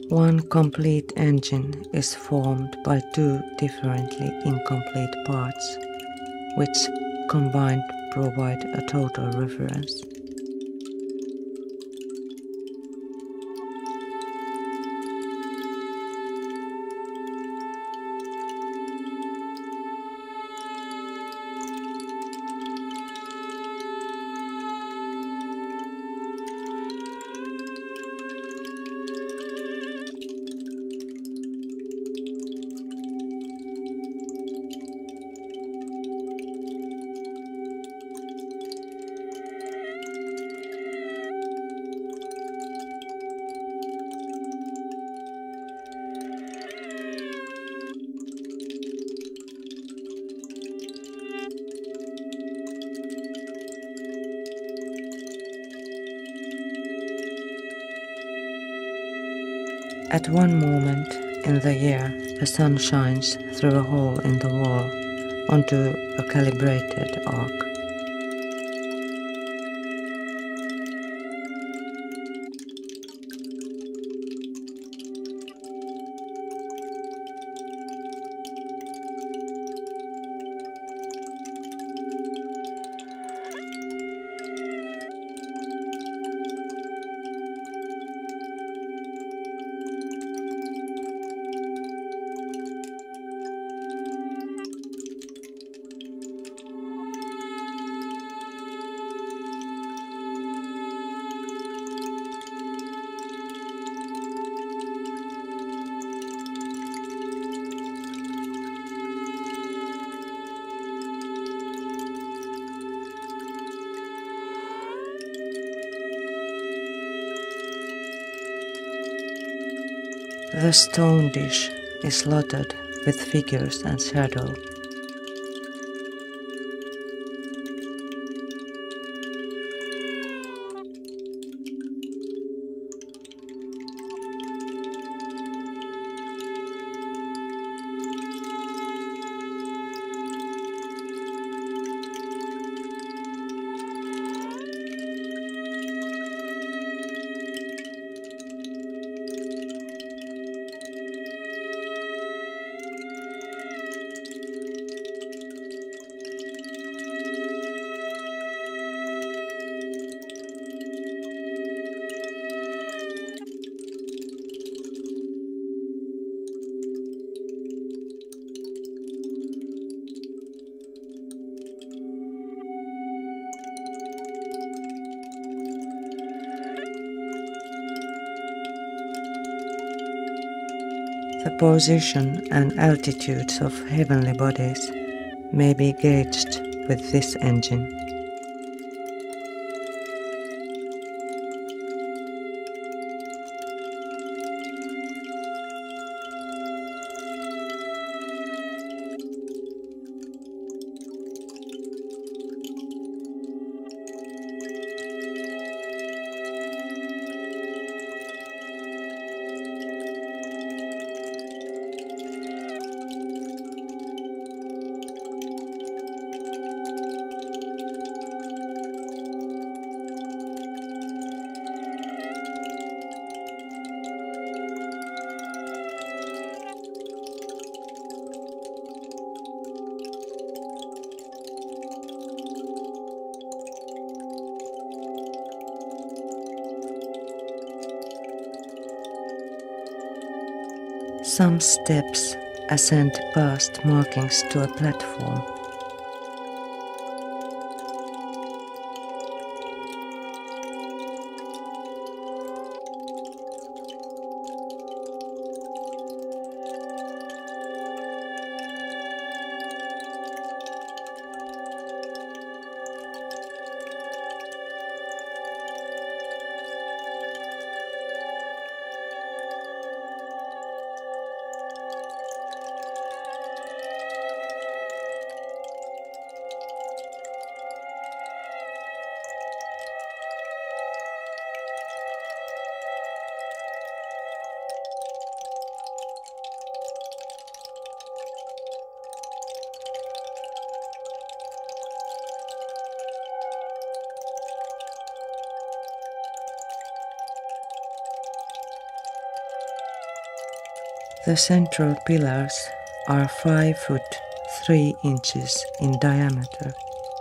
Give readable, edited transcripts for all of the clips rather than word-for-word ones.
One complete engine is formed by two differently incomplete parts, which combined provide a total reference. At one moment in the year, the sun shines through a hole in the wall onto a calibrated arc. The stone dish is slotted with figures and shadow. The position and altitudes of heavenly bodies may be gauged with this engine. Some steps ascend past markings to a platform. The central pillars are 5 foot 3 inches in diameter.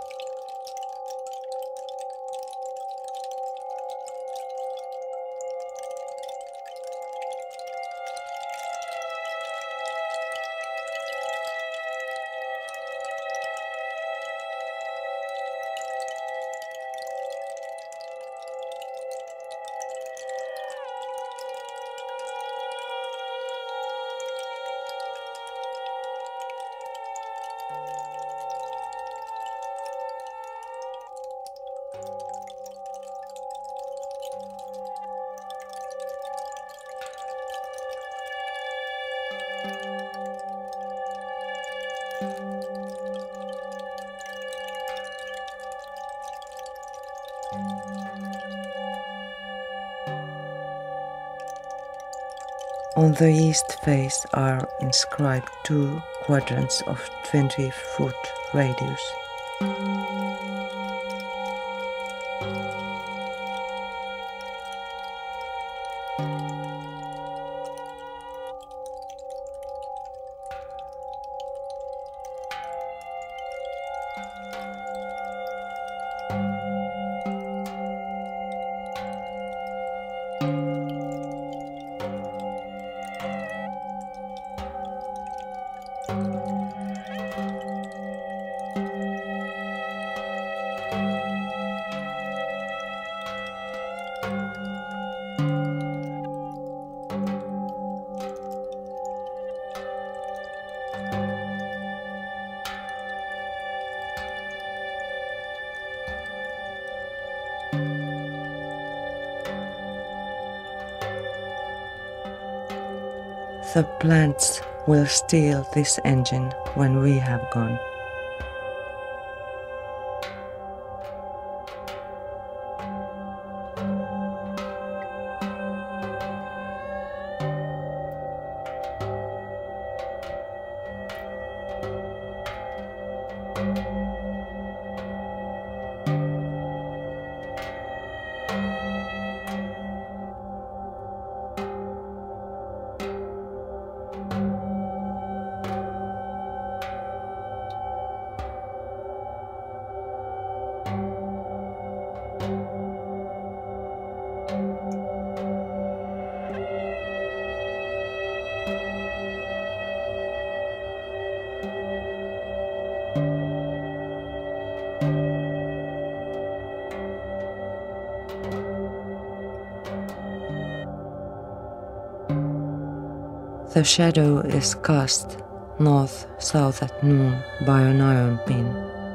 On the east face are inscribed 2 quadrants of 20-foot radius. The plants will steal this engine when we have gone. The shadow is cast north-south at noon by an iron pin.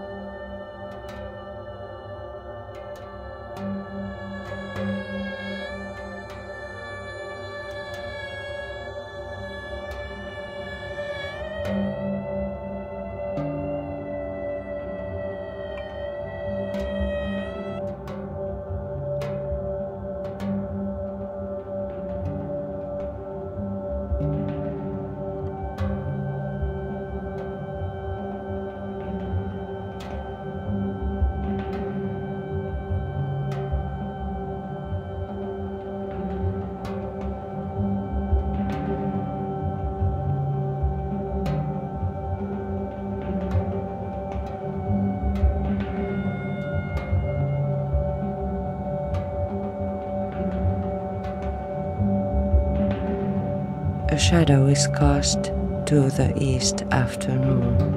A shadow is cast to the east after noon.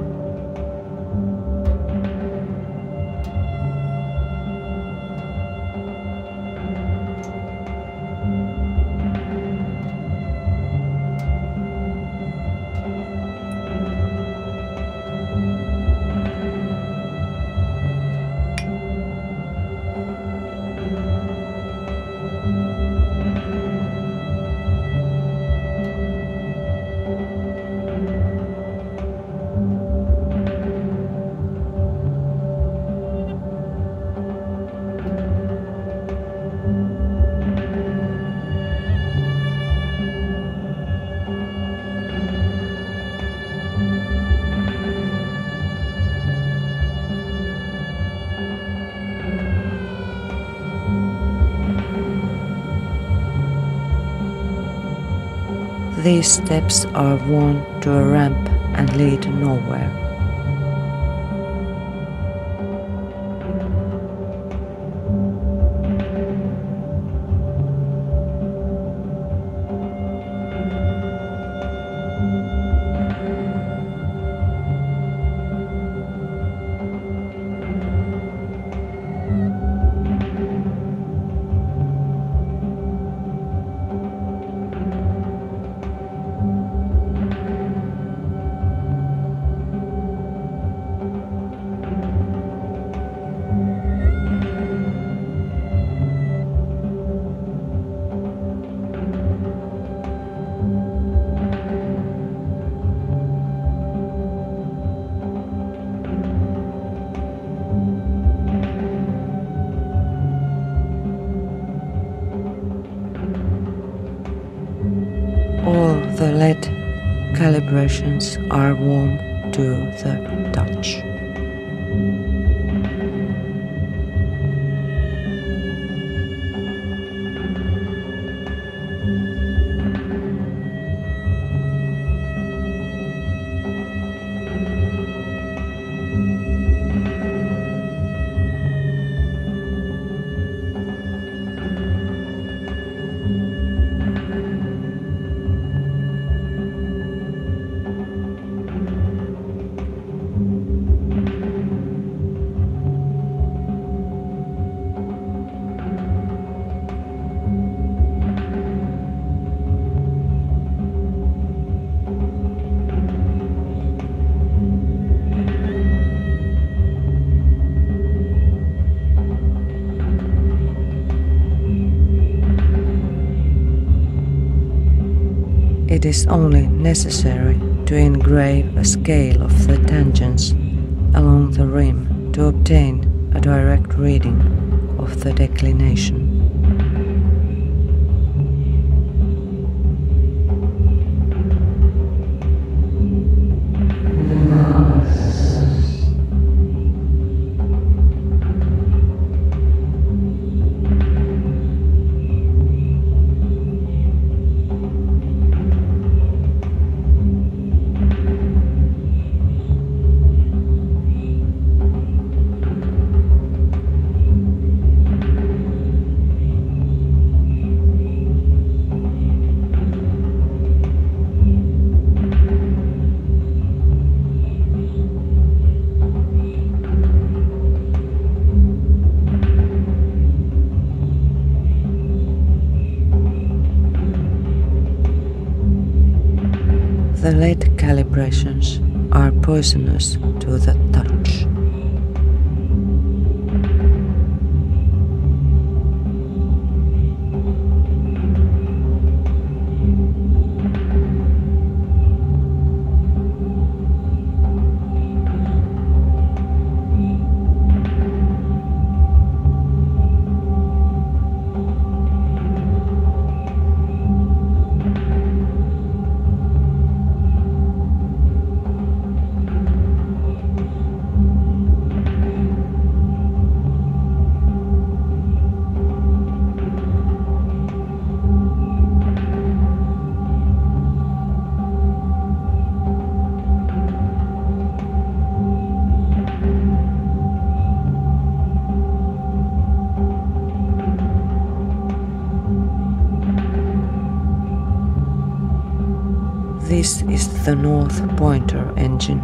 These steps are worn to a ramp and lead nowhere. All the lead calibrations are warm to the touch. It is only necessary to engrave a scale of the tangents along the rim to obtain a direct reading of the declination. The lead calibrations are poisonous to the touch. This is the North Pointer engine.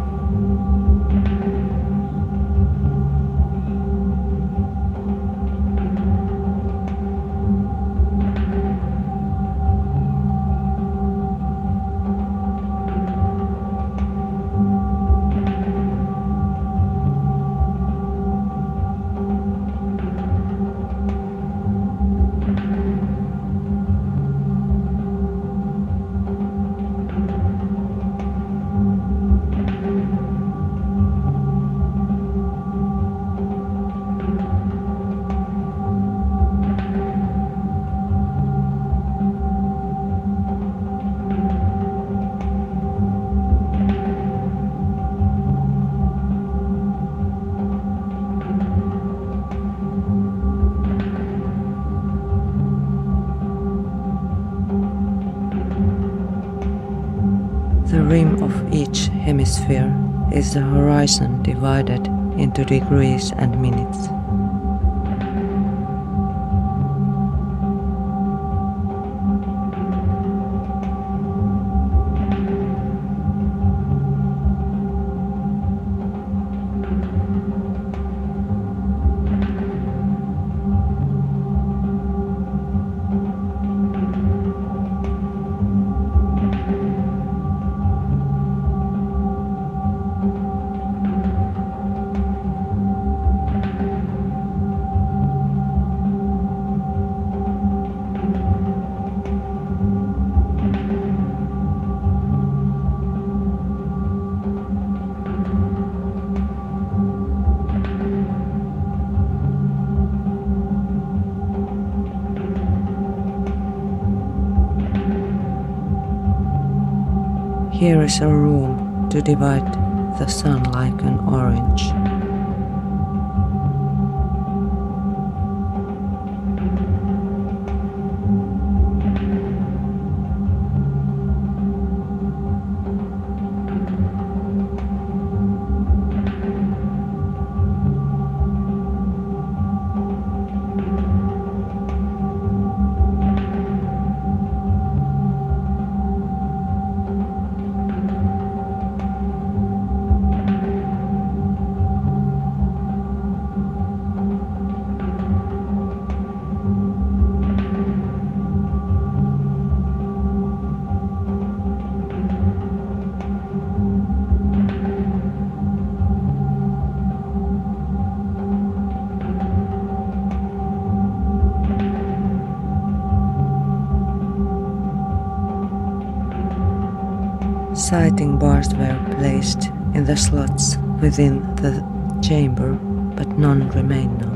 The rim of each hemisphere is the horizon divided into degrees and minutes. Here is a room to divide the sun like an orange. Sighting bars were placed in the slots within the chamber, but none remain now.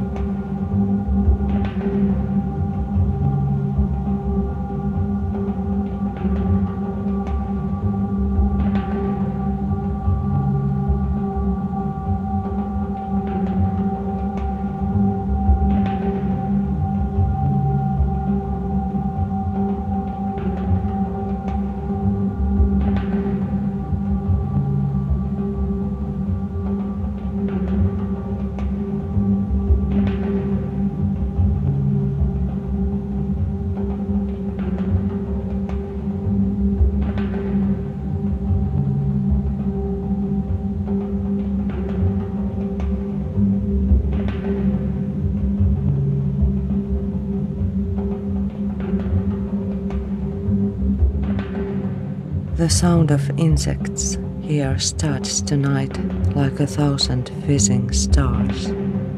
The sound of insects here starts tonight like 1,000 fizzing stars.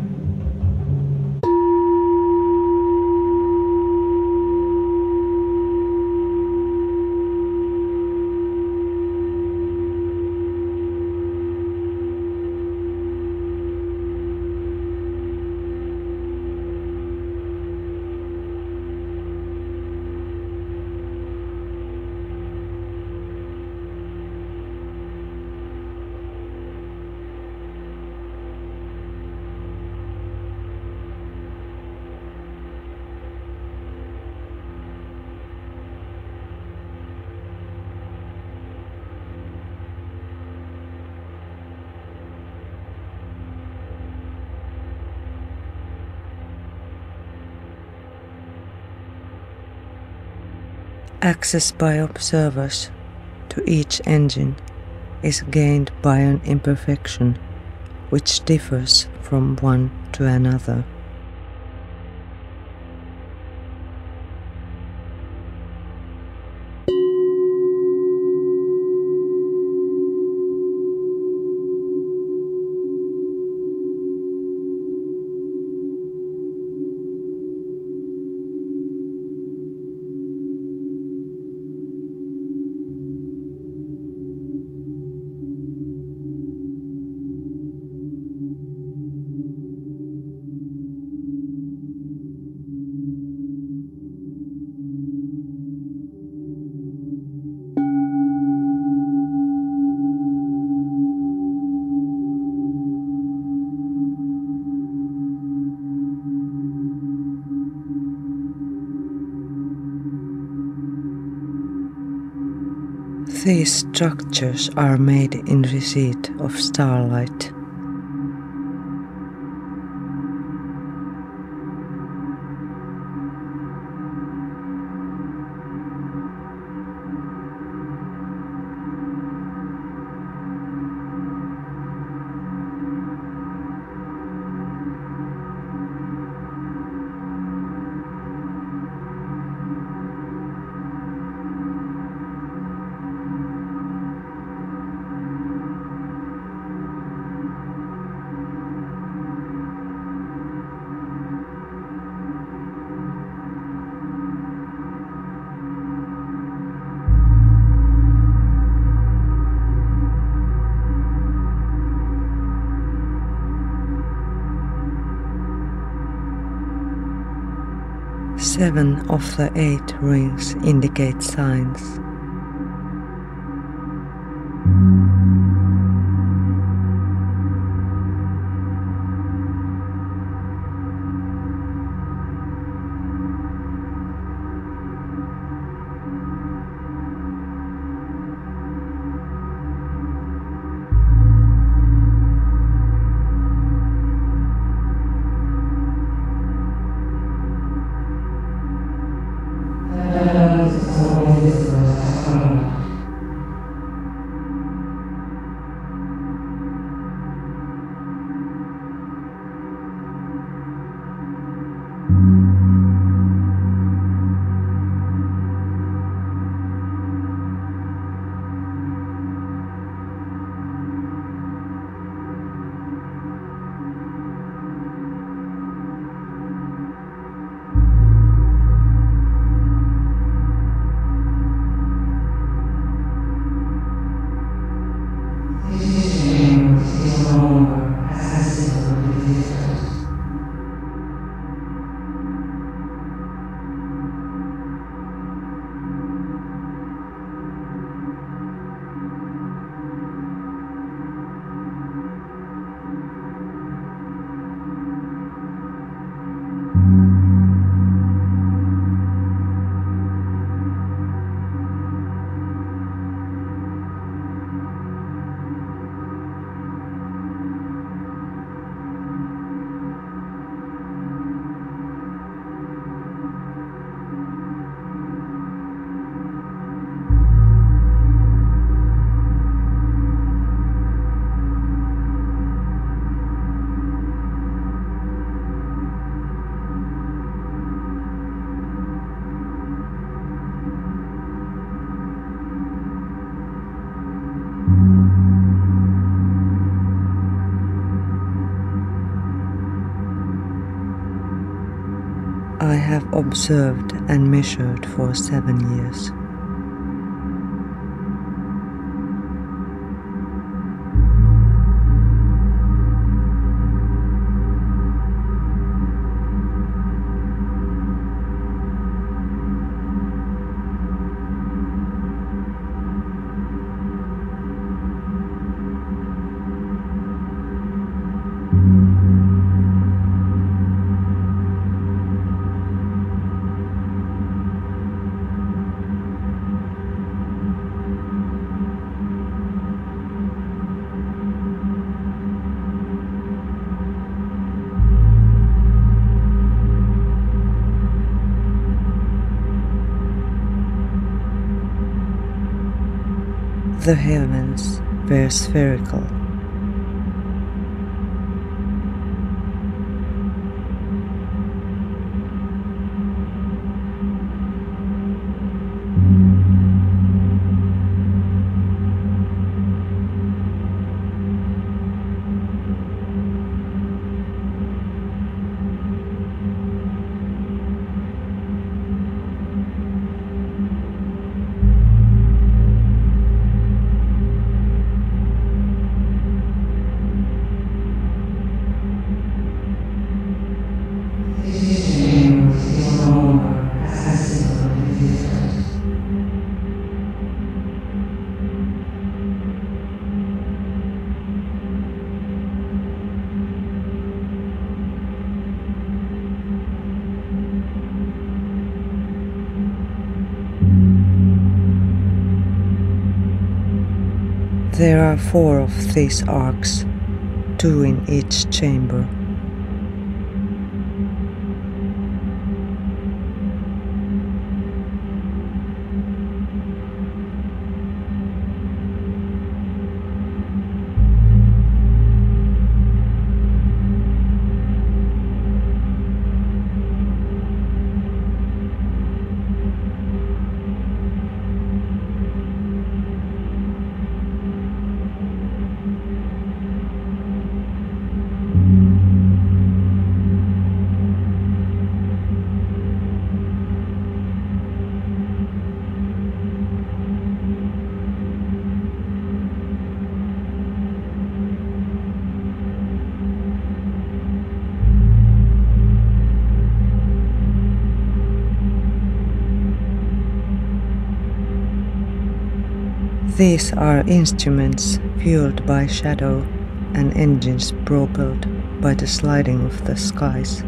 Access by observers to each engine is gained by an imperfection which differs from one to another. These structures are made in receipt of starlight. Seven of the 8 rings indicate signs. I have observed and measured for 7 years. The heavens were spherical. There are 4 of these arcs, 2 in each chamber. These are instruments fueled by shadow and engines propelled by the sliding of the skies.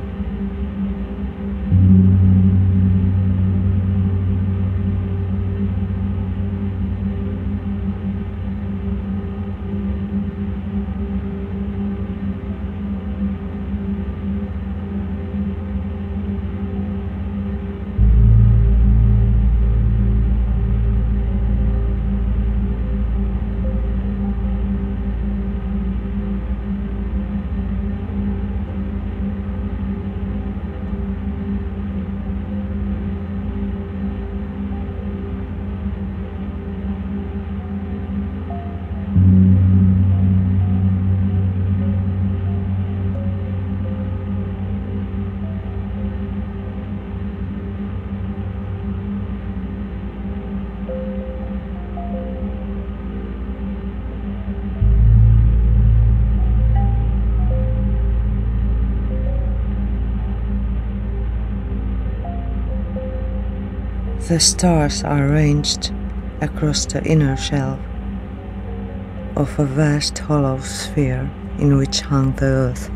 The stars are ranged across the inner shell of a vast hollow sphere in which hung the earth.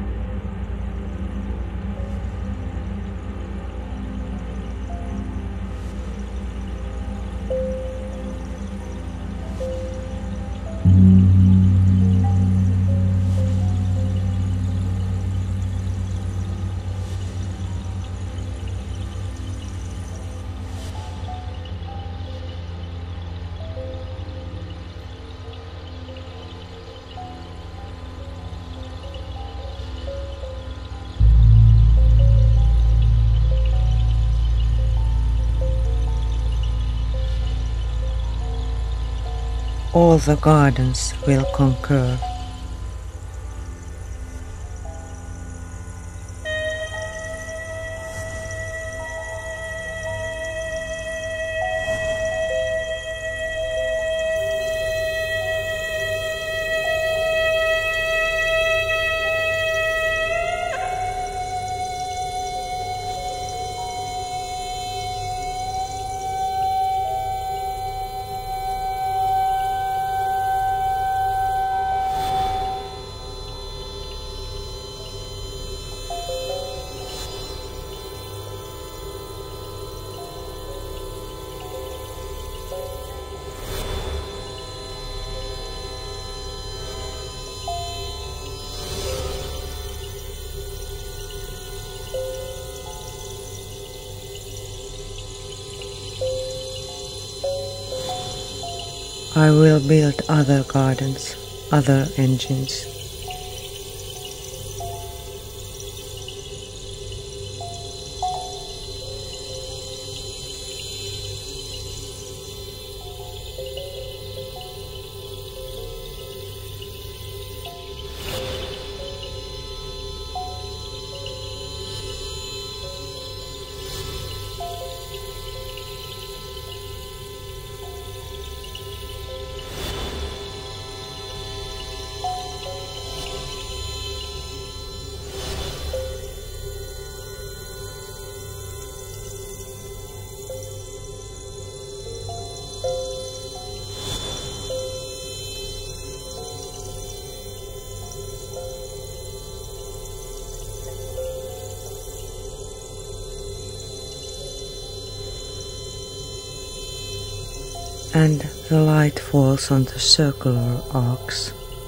All the gardens will concur. I will build other gardens, other engines. and the light falls on the circular arcs.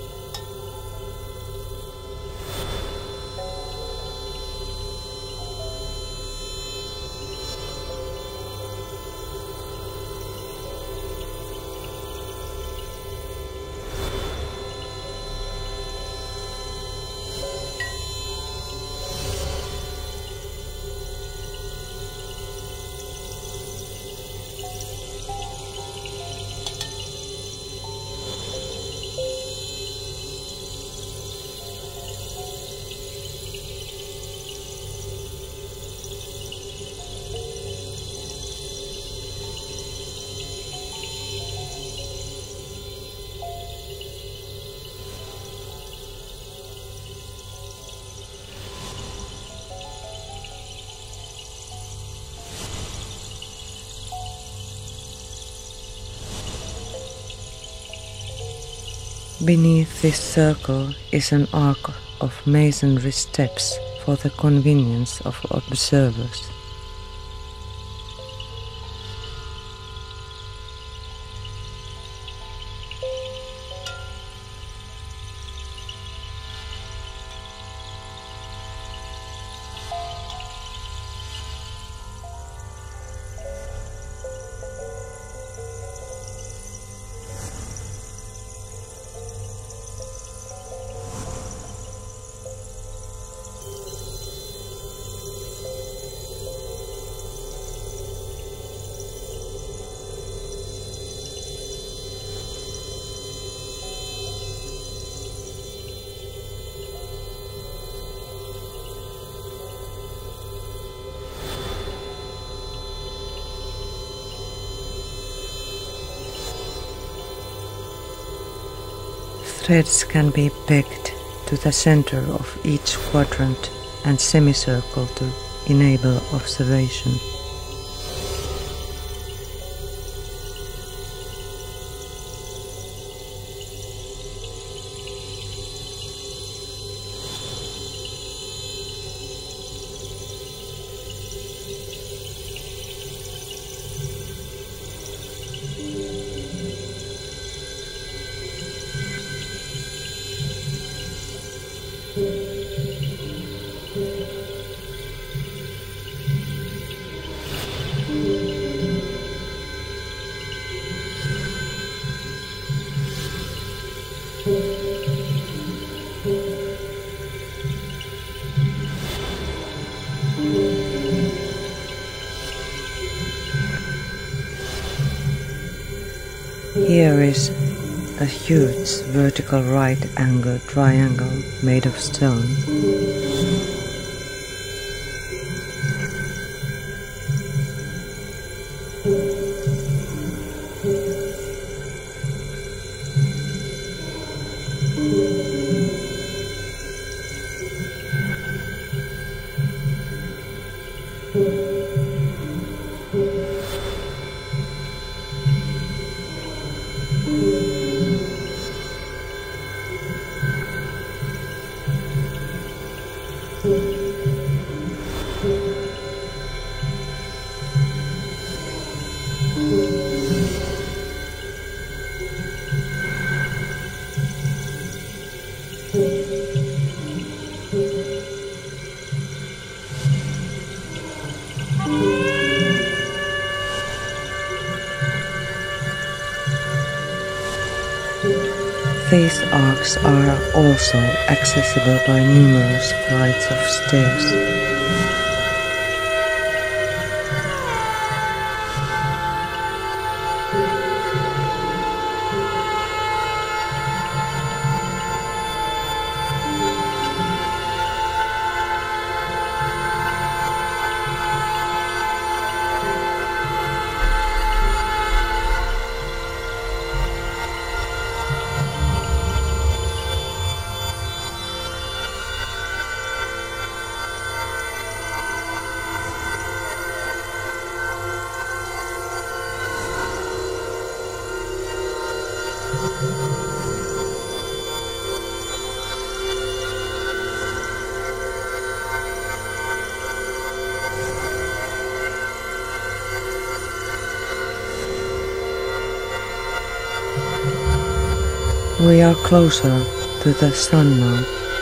Beneath this circle is an arc of masonry steps for the convenience of observers. Threads can be pegged to the center of each quadrant and semicircle to enable observation. Here is a huge vertical right-angled triangle made of stone. These arcs are also accessible by numerous flights of stairs. We are closer to the sun now.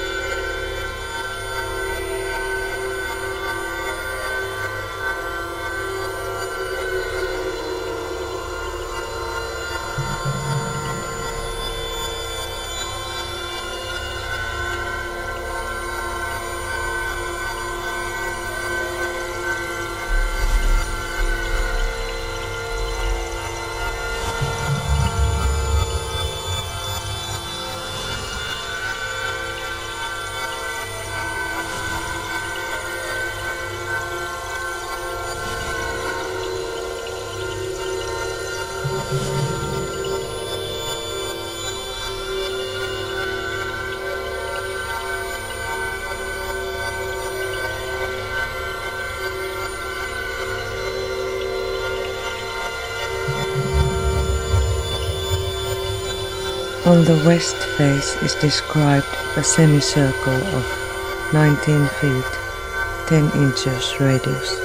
On the west face is described a semicircle of 19 feet, 10 inches radius.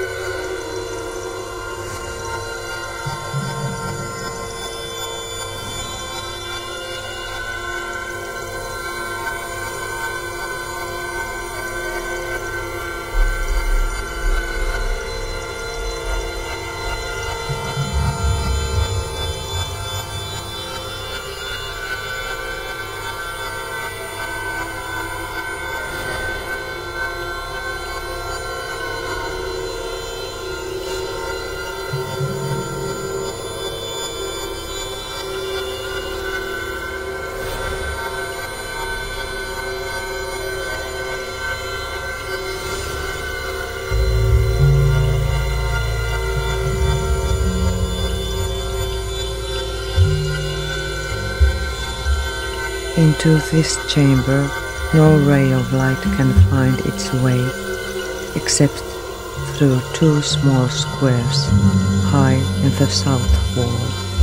Into this chamber no ray of light can find its way, except through two small squares high in the south wall.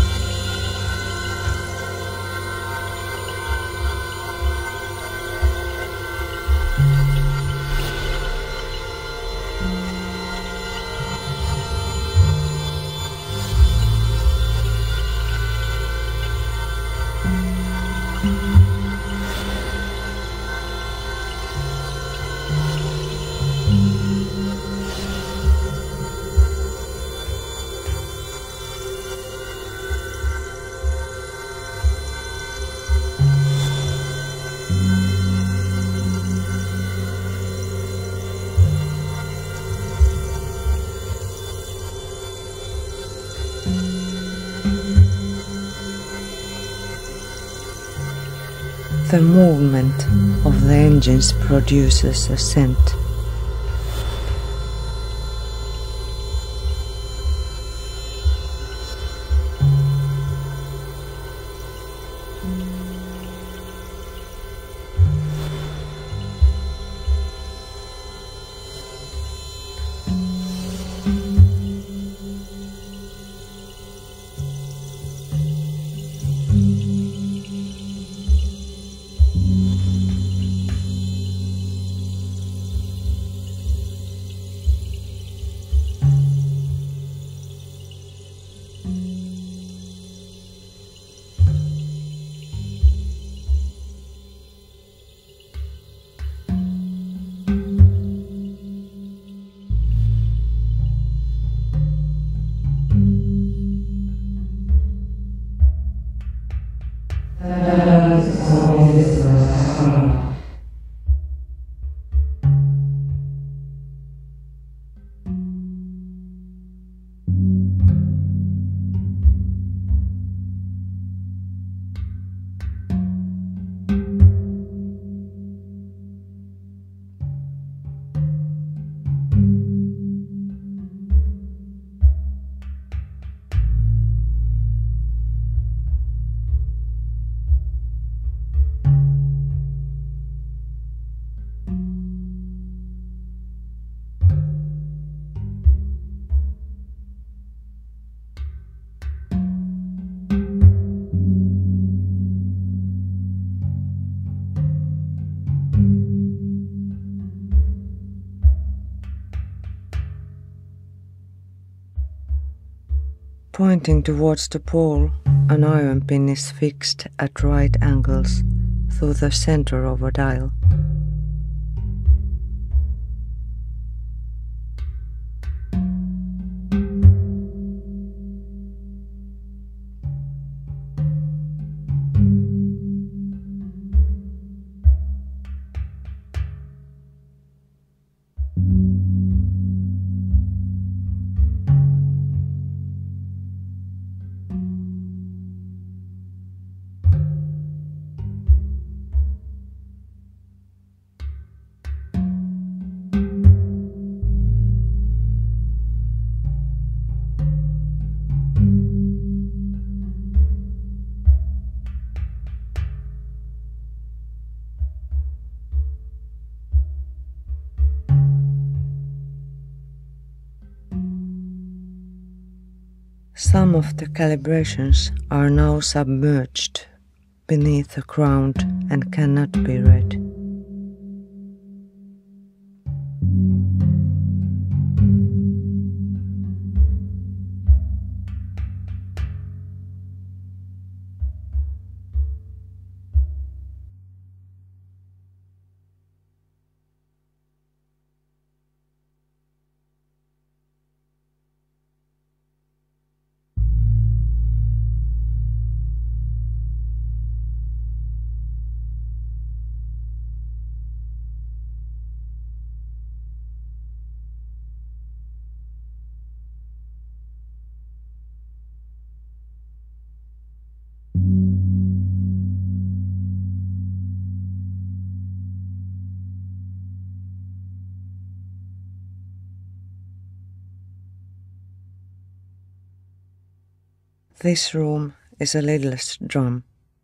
The movement of the engines produces a scent. Pointing towards the pole, an iron pin is fixed at right angles through the center of a dial. Some of the calibrations are now submerged beneath the ground and cannot be read. This room is a lidless drum.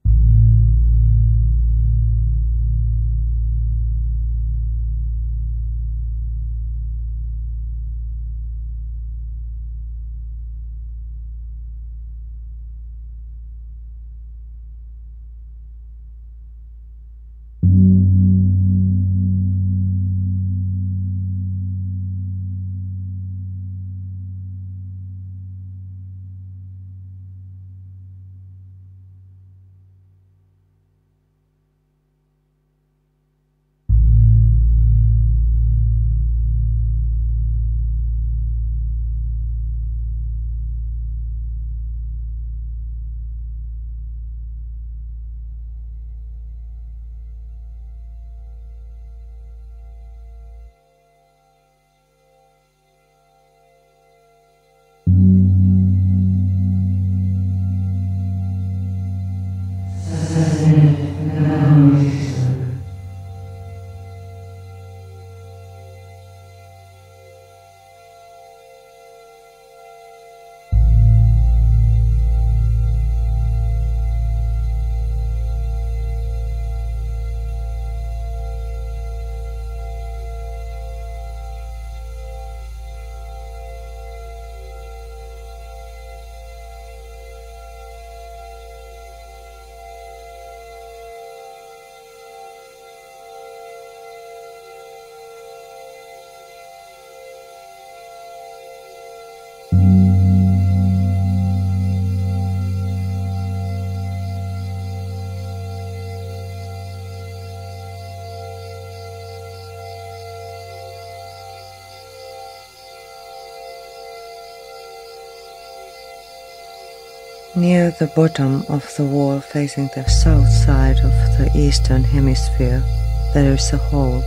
Near the bottom of the wall facing the south side of the eastern hemisphere, there is a hole.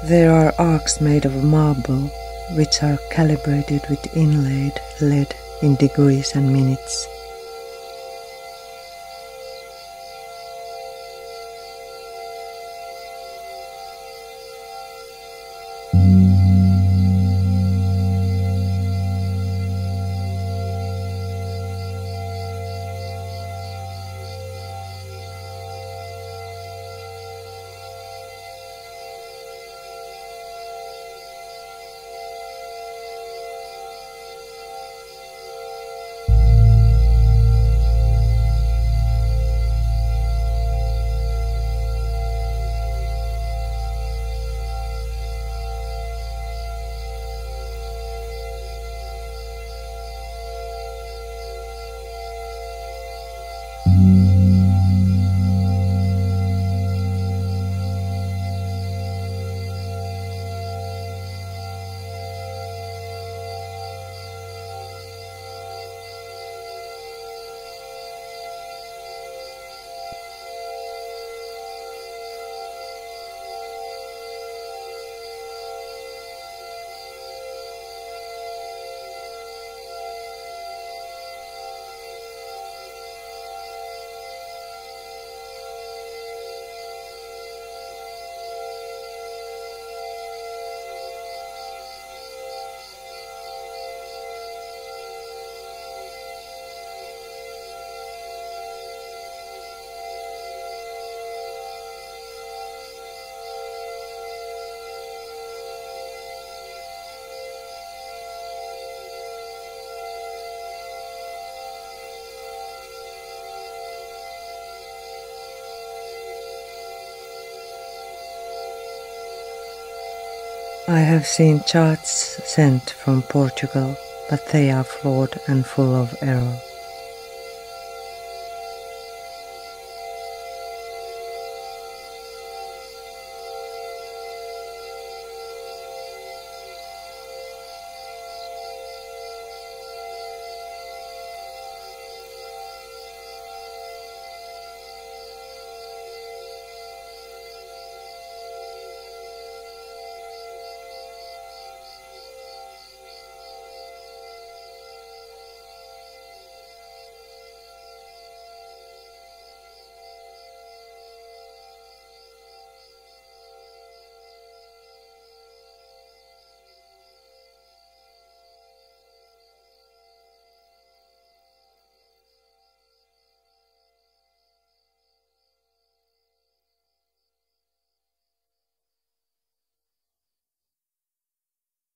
There are arcs made of marble, which are calibrated with inlaid lead in degrees and minutes. I have seen charts sent from Portugal, but they are flawed and full of error.